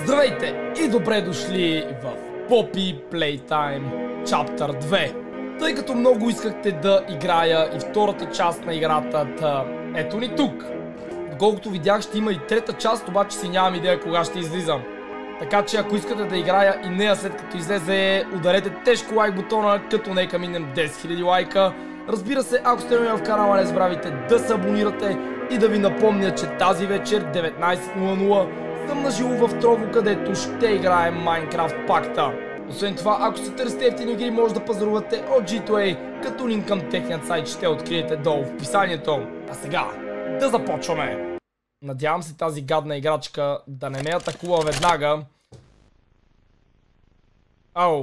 Здравейте и добре дошли в Poppy Playtime Chapter 2. Тъй като много искахте да играя и втората част на играта, ето ни тук. Доколкото видях, ще има и трета част, обаче си нямам идея кога ще излизам. Така че ако искате да играя и нея след като излезе, ударете тежко лайк бутона, като нека минем 10 000 лайка. Разбира се, ако сте нови в канала, не забравяйте да се абонирате и да ви напомня, че тази вечер 19:00 съм на живо в Трово, където ще играем Minecraft пакта. Освен това, ако се търсите ефтини игри, може да пазарувате от G2A, като линк към техният сайт ще откриете долу в описанието. А сега, да започваме! Надявам се тази гадна играчка да не ме атакува веднага. Ау!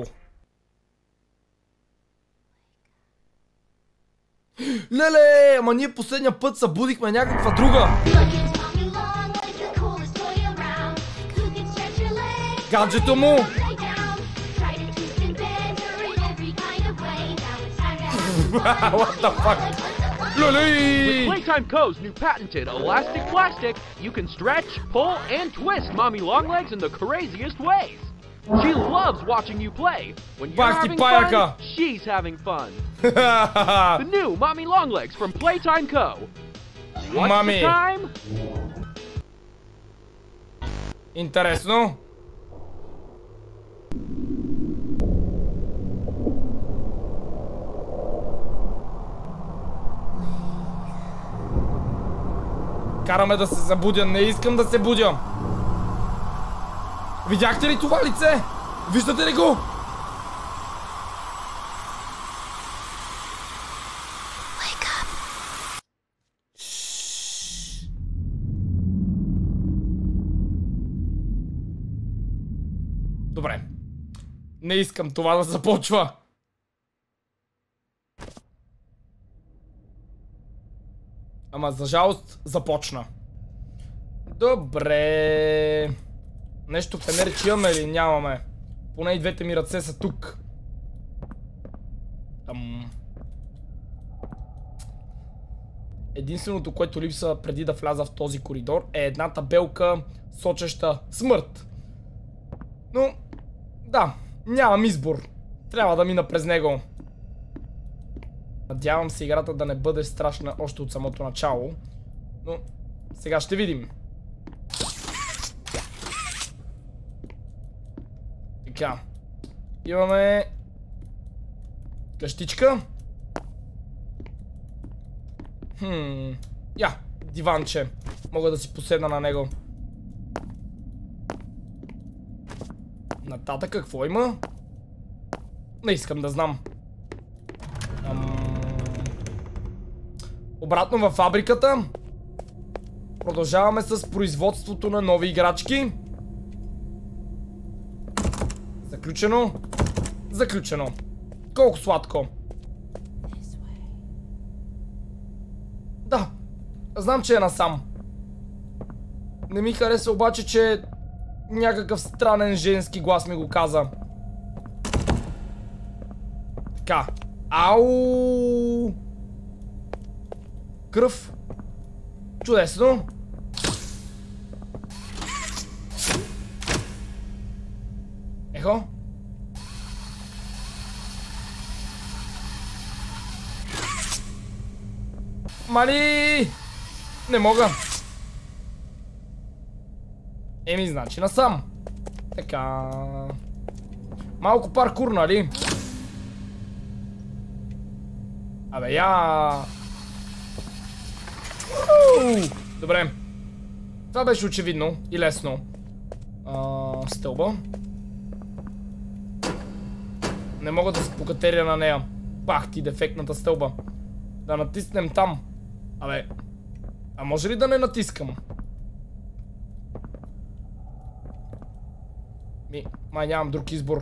Леле, ама ние последния път събудихме някаква друга. Гаджето му! What the fuck? With Playtime Co.'s new patented elastic plastic, you can stretch, pull, and twist Mommy Longlegs in the craziest ways. She loves watching you play. When you're having fun, she's having fun. The new Mommy Longlegs from Playtime Co. What's the time? Интересно. Караме да се забудя, не искам да се будя. Видяхте ли това лице? Виждате ли го? Добре. Не искам това да започва. Ама за жалост започна. Добре. Нещо фенерче имаме или нямаме? Поне и двете ми ръце са тук. Единственото, което липсва преди да вляза в този коридор, е една табелка, сочеща смърт. Но, да, нямам избор. Трябва да мина през него. Надявам се играта да не бъде страшна още от самото начало. Но сега ще видим. Така. Имаме къщичка. Диванче. Мога да си поседна на него. Нататък какво има? Не искам да знам. Обратно във фабриката. Продължаваме с производството на нови играчки. Заключено. Заключено. Колко сладко. Да. Знам, че е насам. Не ми хареса обаче, че някакъв странен женски глас ми го каза. Така. Ау! Кръв. Чудесно. Ехо. Мали! Не мога. Еми, значи насам. Така. Малко паркур, нали? Абе, я. Добре. Това беше очевидно и лесно. Стълба. Не мога да се покатеря на нея. Пах ти, дефектната стълба. Да натиснем там. Абе. А може ли да не натискам? Май нямам друг избор.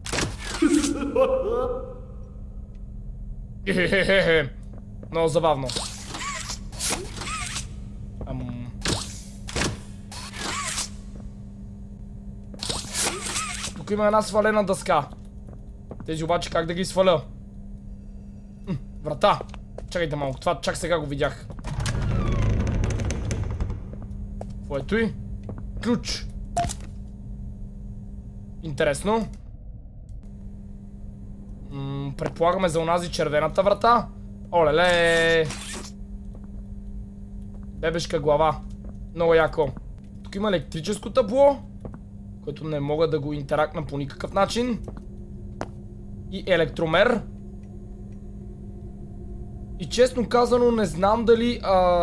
Много забавно. Тук има една свалена дъска. Тези обаче как да ги сваля? Врата. Чакайте малко, това чак сега го видях. Какво е той? Ключ. Интересно. Предполагаме за онази червената врата. Олеле! Бебешка глава. Много яко. Тук има електрическо табло, което не мога да го интеракна по никакъв начин. И електромер. И честно казано не знам дали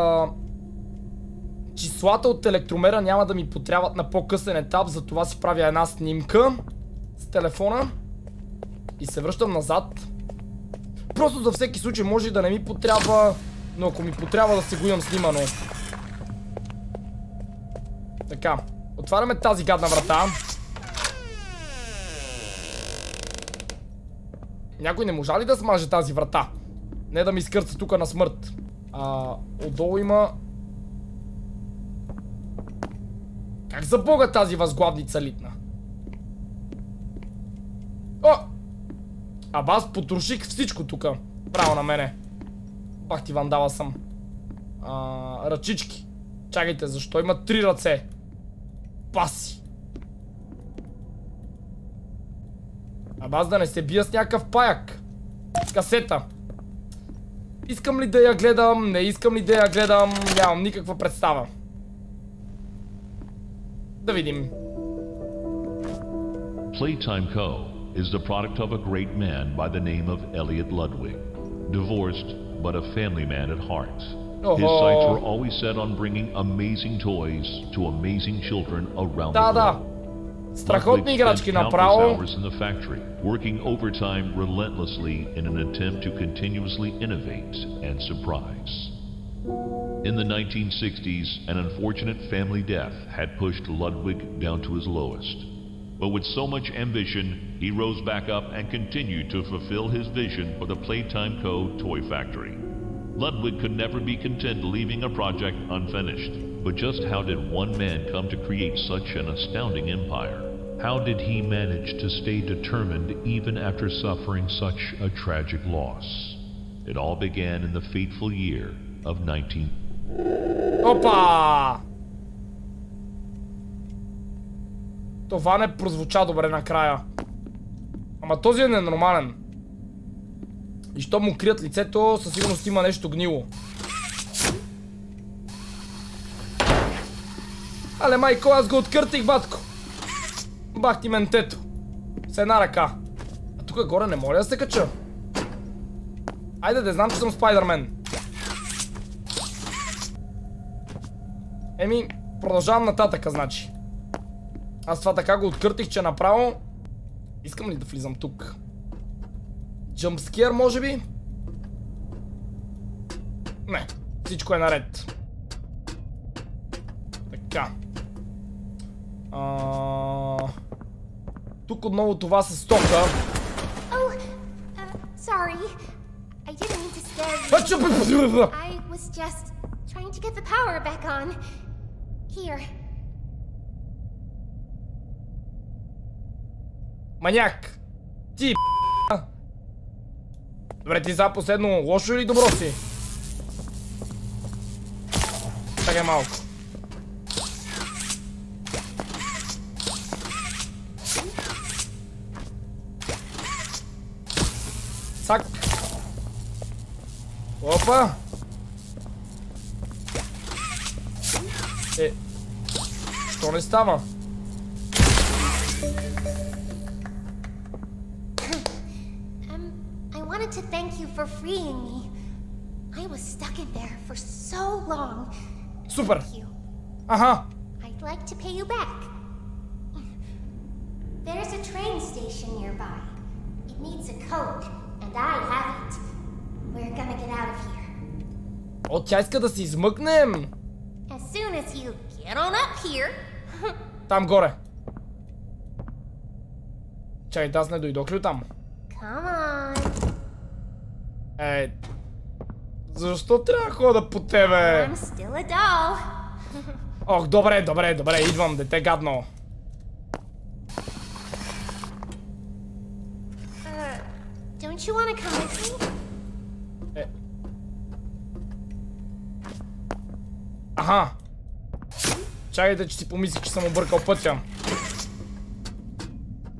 числата от електромера няма да ми потрябват на по-късен етап, затова си правя една снимка с телефона и се връщам назад. Просто за всеки случай може и да не ми потрябва, но ако ми потрябва да се го имам снимано. Така, отваряме тази гадна врата. Някой не можа ли да смаже тази врата? Не да ми скърца тука на смърт. Отдолу има... Как за бога тази възглавница литна? О! Аз потроших всичко тука. Право на мене. Пак ти вандала съм. Ръчички. Чакайте, защо има 3 ръце? Паси. Аз да не се бия с някакъв паяк. Касета. Искам ли да я гледам? Не искам ли да я гледам? Нямам никаква представа. Да видим. Playtime Co. is the product of a great man by the name of Elliot Ludwig. Divorced, but a family man at heart. His sights were always set on bringing amazing toys to amazing children around the world. Страхотни играчки направо. Hours in the factory, working overtime relentlessly in an attempt to continuously innovate and surprise. In the 1960s, an unfortunate family death had pushed Ludwig down to his lowest. But with so much ambition, he rose back up and continued to fulfill his vision for the Playtime Co. toy factory. Ludwig could never be content leaving a project unfinished. But just how did one man come to create such an astounding empire? How did he manage to stay determined even after suffering such a tragic loss? It all began in the fateful year of 19... Опа! Това не прозвуча добре накрая. Ама този е ненормален. И що му крият лицето, със сигурност има нещо гнило. Але майко, аз го откъртих, батко. Бах ти ментето. С една ръка. А тук горе не моля да се кача. Айде да знам, че съм Спайдърмен. Еми, продължавам нататъка, значи. Аз това така го откъртих, че направо... Искам ли да влизам тук? Джъмпскер, може би? Не, всичко е наред. Така. Тук отново това се стока. Sorry. I didn't mean to scare you. I was just trying to get the power back on. Here. Маняк! Ти Добре, ти за последно лошо или добро си? Чакай малко. Цак. Опа. Що не става? I wanted to thank you for freeing me. I was stuck in there for so long. Супер. Thank you. Аха. I'd like to pay you back. There's a train station nearby. It needs a code, and I have it. We're gonna get out of here. О, тя иска да се измъкнем. As soon as you get on up here. Там горе. Чакай, аз не дойдох ли там? Come on. Защо трябва да хода по тебе? I'm still a doll. Ох, добре, идвам, дете гадно. Don't you want to come with me? Аха. Чакайте, че си помислих, че съм объркал пътя.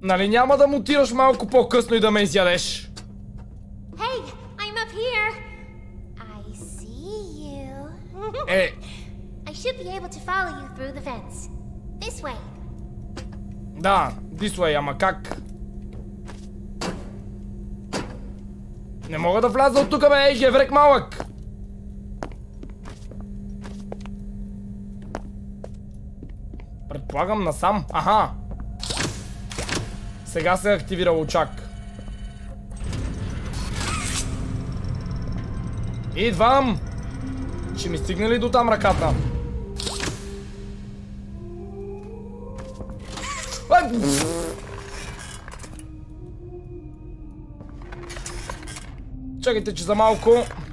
Нали няма да мутираш малко по-късно и да ме изядеш? Hey, I'm up here. I see you. I should be able to follow you through the fence. This way. Да, this way, ама как? Не мога да вляза от тук, бе, жеврек малък! Предполагам насам. Аха! Сега се активира лучак. Идвам! Ще ми стигне ли до там ръката? Чакайте, че за малко...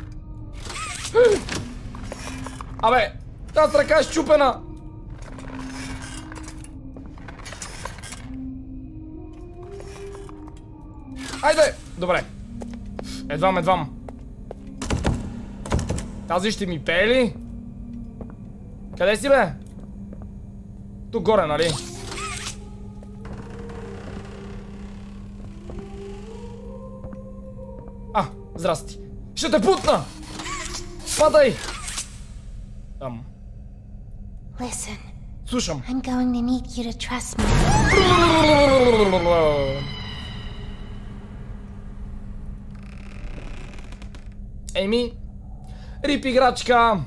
Абе! Тази ръка е счупена! Айде! Добре. Едвам. Тази ще ми пее ли? Къде си, бе? Тук горе, нали? Здрасти. Ще те путна! Падай! Там. Listen. Слушам. I'm going to need you to trust me. Еми, рип играчка.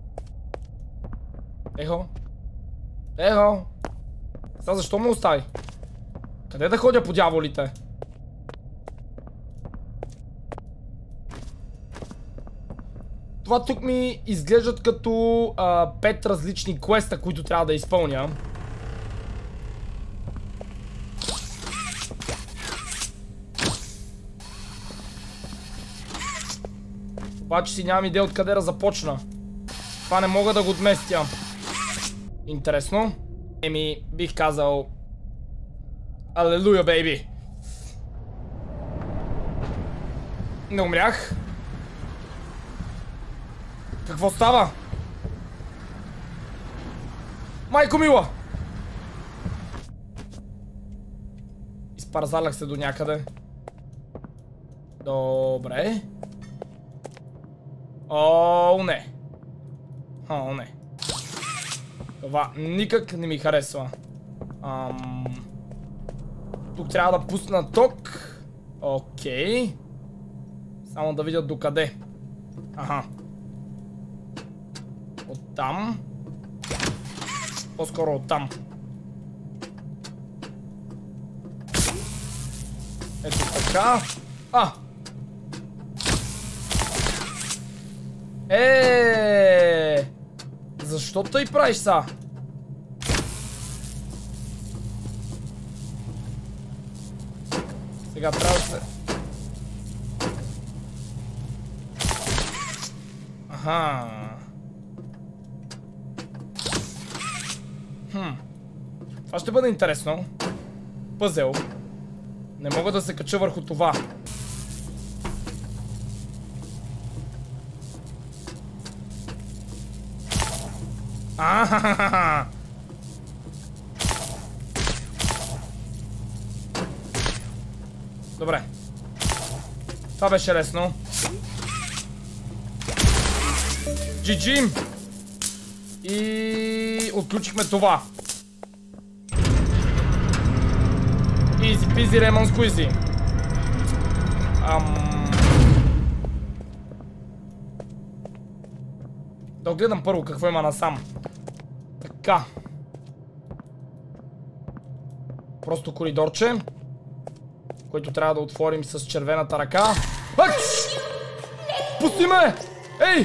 Ехо. Сега защо ме остави? Къде да ходя по дяволите? Това тук ми изглеждат като 5 различни квеста, които трябва да изпълня. Обаче си нямам идея откъде да започна. Това не мога да го отместя. Интересно. Еми, бих казал... Алелуя, бейби! Не умрях. Какво става? Майко мила! Изпарзалях се до някъде. Добре. О, не. Това никак не ми харесва. Тук трябва да пусна ток. Окей. Само да видя докъде. Аха. Оттам. По-скоро оттам. Ето така. Защо тъй правиш са? Сега трябва да се... Аха. Това ще бъде интересно. Пъзел. Не мога да се кача върху това. Добре. Това беше лесно. GG. И отключихме това. Easy peasy lemon squeezy. Да огледам първо какво има насам. Така. Просто коридорче, който трябва да отворим с червената ръка. Пусти ме! Ей!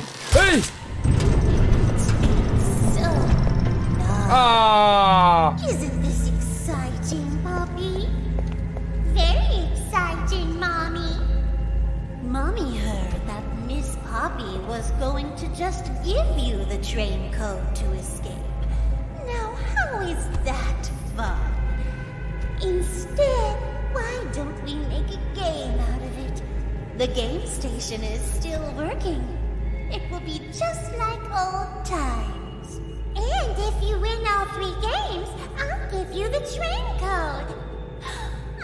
Isn't this exciting, Poppy? Very exciting, Mommy. Mommy heard that Miss Poppy was going to just give you the train code to escape. Now, how is that fun? Instead, why don't we make a game out of it? The game station is still working. It will be just like old times. And if you win all 3 games, I'll give you the train code.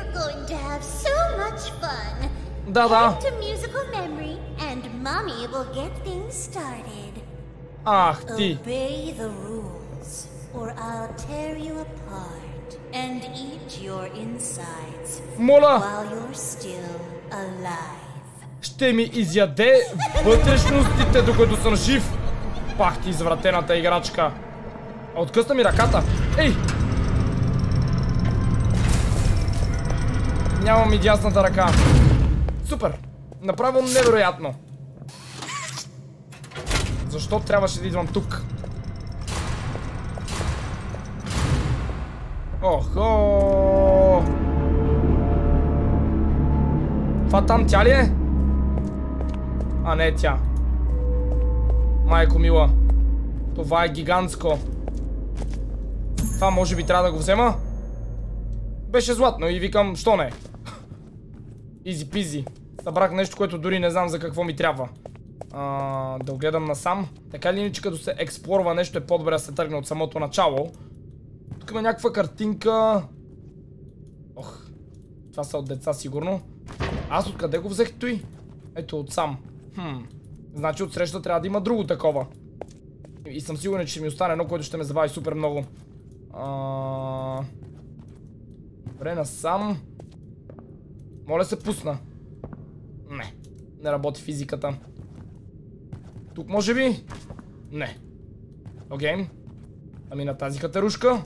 You're going to have so much fun. Да. Head to musical memory and Mommy will get things started. Ах ти. Obey the rules, or I'll tear you apart and eat your insides Моля, while you're still alive. ще ми изяде вътрешностите, докато съм жив. Пах ти извратената играчка. Откъсна ми ръката. Ей! Нямам и дясната ръка. Супер! Направо невероятно. Защо трябваше да идвам тук? Охо! Това там тя ли е? А не тя. Майко мила. Това е гигантско. Това може би трябва да го взема? Беше златно и викам, що не? Изи пизи. Събрах нещо, което дори не знам за какво ми трябва. Да огледам насам. Така ли иначе, като се експлорва нещо, е по-добре да се тръгне от самото начало. Тук има някаква картинка. Ох, това са от деца сигурно. Аз откъде го взех той? Ето отсам. Значи отсреща трябва да има друго такова. И съм сигурен, че ще ми остане едно, което ще ме забави супер много. Добре, насам. Моля се пусна. Не работи физиката. Тук може би? Не. Окей. Ами на тази катерушка.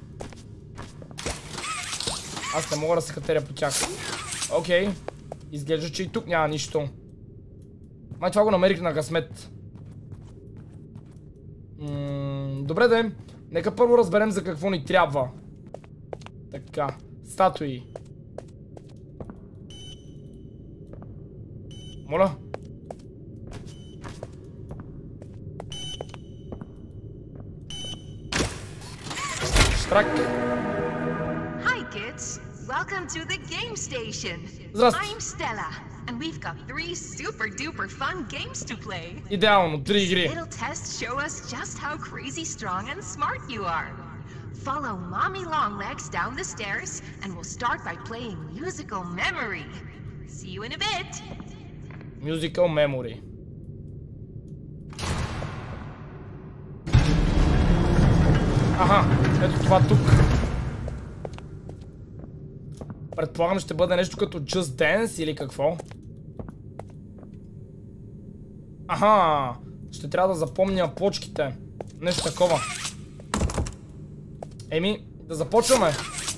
Аз не мога да се катеря по тях. Окей. Изглежда, че и тук няма нищо. Май това го намерих на късмет. Добре де. Нека първо разберем за какво ни трябва. Така. Статуи. Моля. Штрак. Hi kids, welcome to the game station. Здрасти. I'm Stella, and we've got 3 super duper fun games to play. Идеално, 3 игри. Little tests show us just how crazy strong and smart you are. Follow Mommy Longlegs down the stairs, and we'll start by playing musical memory. See you in a bit. Musical memory. Аха, ето това тук. Предполагам, ще бъде нещо като Just Dance или какво? Аха, ще трябва да запомня почките. Нещо такова. Еми, да започваме.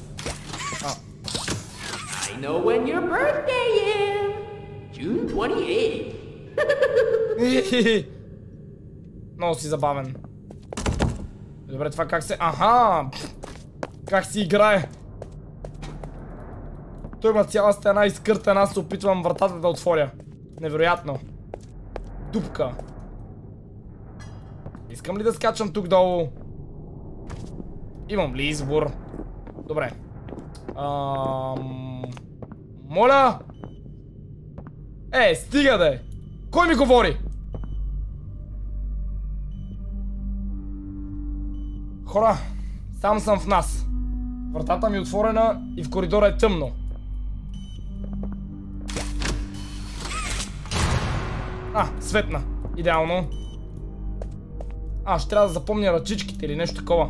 I know when your birthday is. June 28. Много си забавен. Добре, това как се... Аха! Как си играе? Той има цяла стена изкъртена, аз се опитвам вратата да отворя. Невероятно. Дупка. Искам ли да скачам тук долу? Имам ли избор? Добре. Моля! Стига де! Кой ми говори? Хора, сам съм в нас. Вратата ми е отворена и в коридора е тъмно. Светна. Идеално. Ще трябва да запомня ръчичките или нещо такова.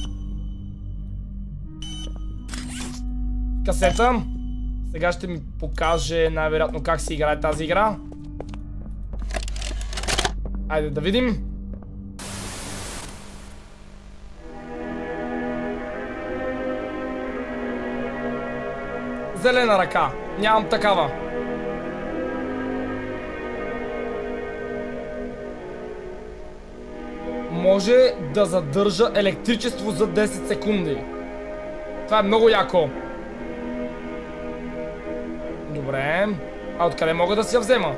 Касета. Сега ще ми покаже най-вероятно как се играе тази игра. Айде да видим. Зелена ръка. Нямам такава. Може да задържа електричество за 10 секунди. Това е много яко. Добре. Откъде мога да си я взема?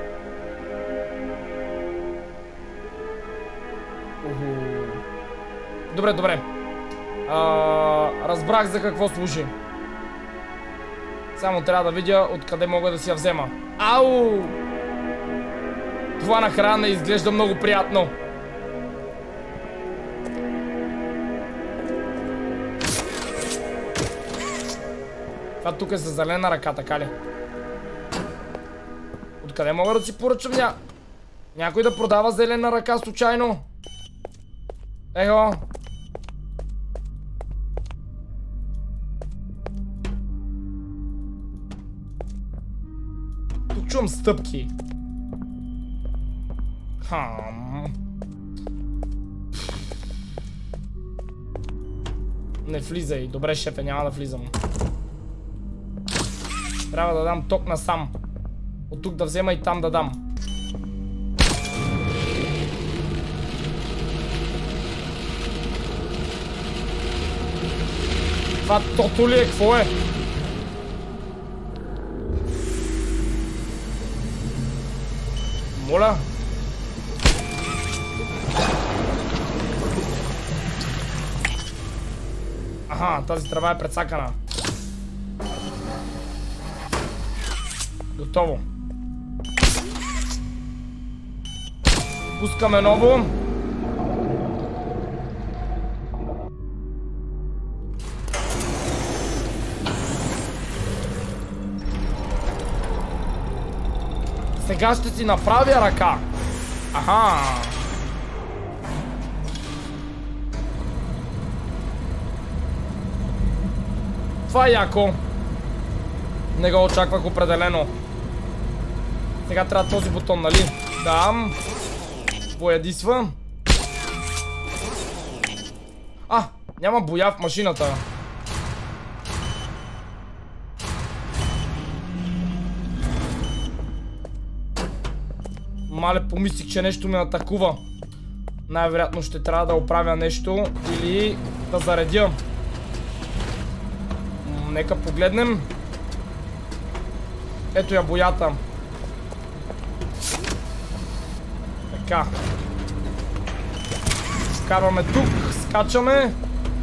Добре. Разбрах за какво служи. Само трябва да видя откъде мога да си я взема. Ау! Това на храна изглежда много приятно. Това тук е за зелена ръка, така ли? Откъде мога да си поръчам някой да продава зелена ръка случайно? Ехо! Тук чувам стъпки. Не влизай. Добре, шефе, няма да влизам. Трябва да дам ток насам. От тук да взема и там да дам. Това тото ли е? Какво е? Моля? Аха, тази тръба е прецакана. Готово. Пускаме ново. Сега ще си направя ръка. Аха. Това е яко. Не го очаквах определено. Сега трябва този бутон, нали? Да. Боядисва. Няма боя в машината. Мале, помислих, че нещо ме атакува. Най-вероятно ще трябва да оправя нещо или да заредя. Нека погледнем. Ето я боята. Така. Карваме тук, скачаме.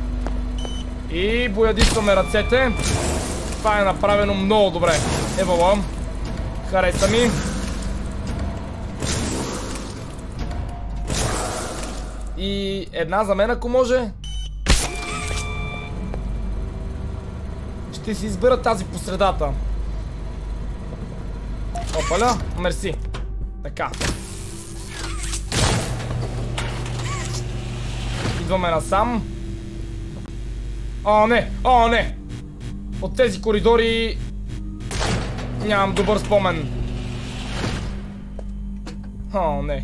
И боядисваме ръцете. Това е направено много добре. Евала. Хареса ми. И една за мен, ако може. Ще си избера тази по средата. Опаля, мерси. Така. Идваме насам. О, не! О, не! От тези коридори нямам добър спомен. О, не.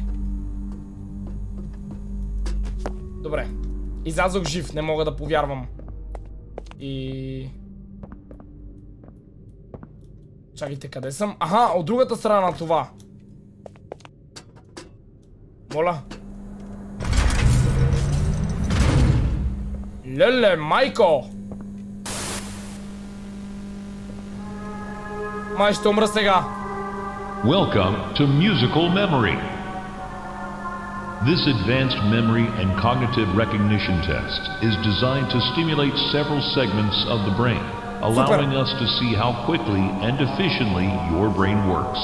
Добре. Излязох жив, не мога да повярвам. И... Чакайте, къде съм? Аха, от другата страна на това. Моля. Леле, майко! Май ще умра сега. Welcome to Musical Memory. This advanced memory and cognitive recognition test is designed to stimulate several segments of the brain, allowing us to see how quickly and efficiently your brain works.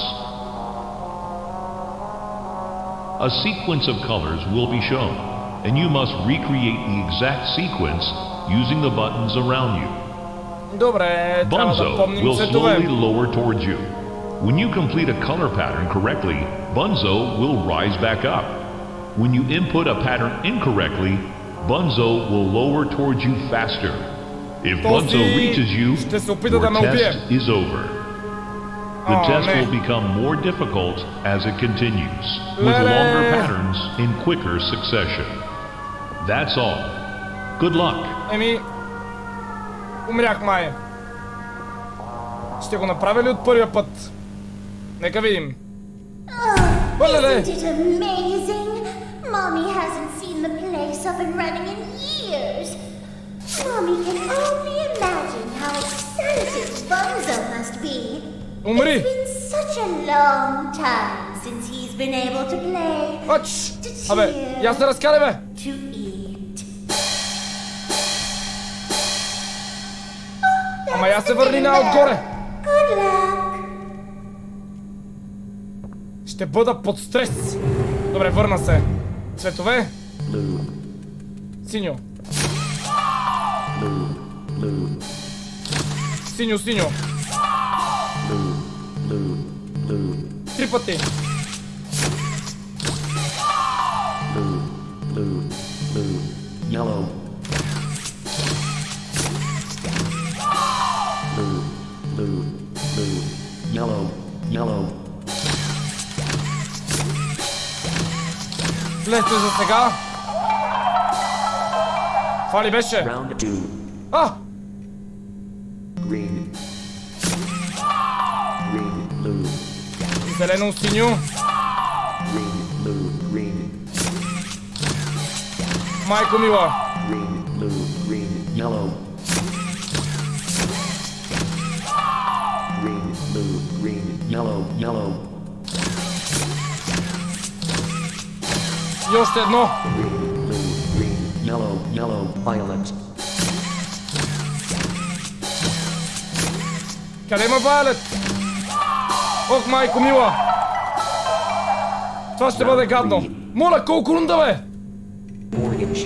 A sequence of colors will be shown, and you must recreate the exact sequence using the buttons around you. Bunzo will slowly lower towards you. When you complete a color pattern correctly, Bunzo will rise back up. When you input a pattern incorrectly, Bunzo will lower towards you faster. If Bunzo reaches you, your test is over. The test will become more difficult as it continues, with longer patterns in quicker succession. That's all. Good luck. Умрях, май. Ще го направя ли от първия път? Нека видим. Isn't it amazing? Mommy hasn't seen the place up and running in years. Mommy can only imagine how excited Bunzo must be. Умри! It's been such a long time since he's been able to play. Абе, я се разкарай, бе! To eat. Ама я се върни отгоре! Good luck. Ще бъда под стрес. Добре, върна се. Цветове? Синьо. Синьо, синьо. 3 пъти. Yellow. Yellow. Yellow. Лесно за сега. Това ли беше? Round 2. А! Green. Green. Blue. Зелено, синьо. Green. Blue. Green. Майко мила. Green. Blue. Green. Yellow. Green. Blue. Green. Yellow. Yellow. И още едно. Green. Blue. Green. Yellow. Yellow. Violet. Къде има Вайлет? Ох, майко мила. Това ще бъде гадно. Моля, колко рунда, бе? Orange.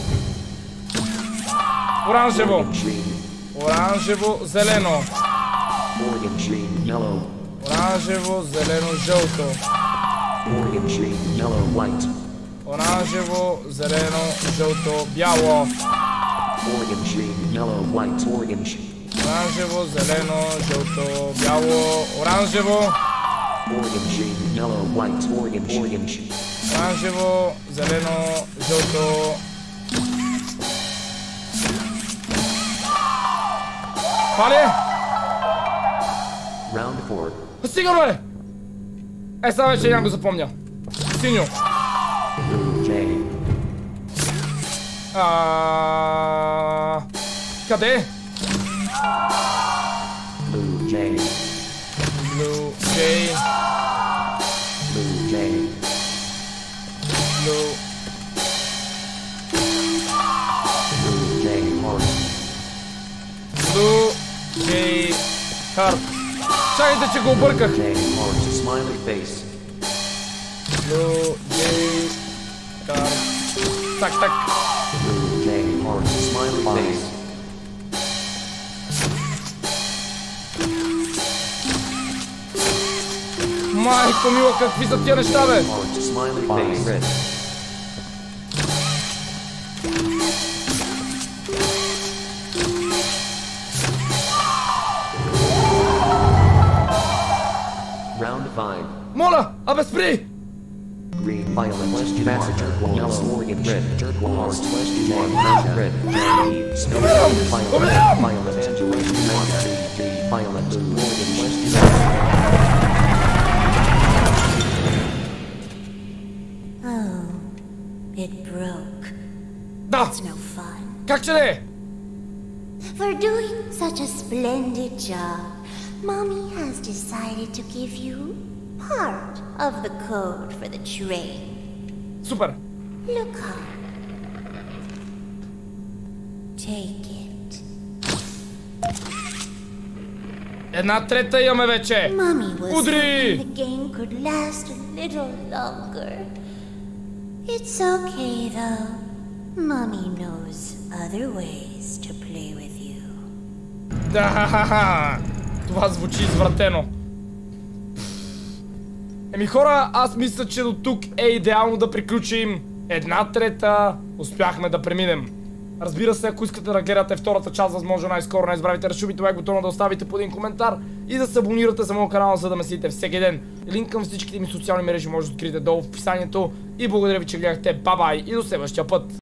Оранжево. Green. Оранжево, зелено. Orange. Green. Yellow. Оранжево, зелено, жълто. Orange. Green. Yellow. White. Оранжево, зелено, жълто, бяло. Orange. Green. Yellow. White. Orange. Оранжево, зелено, жълто, бяло. Оранжево. Orange. Green. Yellow. White. Orange. Orange. Оранжево, зелено, жълто. Това ли е? Round 4. Стига, бе! Е, сега вече няма го запомня. Синьо. Blue J. Къде? Blue J. Blue J. Blue J. Blue. Blue J. Heart. Blue J. Heart. Чакайте, че го обърках. J. Heart. Smiley face. Blue J. Heart. Так, так. Blue J. Heart. Smiley face. Майко мила, какви са тия неща, бе? Heart. Smiley face. Red. Round 5. Моля, абе спри! Green. Violet. Passenger. Yellow. Orange. Red. Turquoise. J. Red. Snow. Violet. Violet. Violet. Orange. Oh, it broke. Да! It's no fun. Как че не? For doing such a splendid job, Mommy has decided to give you part of the code for the train. Супер! Look up. Take it. Една трета имаме вече! Mommy was Удри! hoping the game could last a little longer. It's okay though. Mommy knows other ways to play with you. Да, това звучи извратено. Еми хора, аз мисля, че до тук е идеално да приключим. Една трета успяхме да преминем. Разбира се, ако искате да гледате втората част, възможно най-скоро, не забравяйте да шумите лайк бутона, да оставите по един коментар и да се абонирате за моят канал, за да ме следите всеки ден. Линк към всичките ми социални мрежи може да откриете долу в описанието. И благодаря ви, че гледахте. Бай-бай и до следващия път!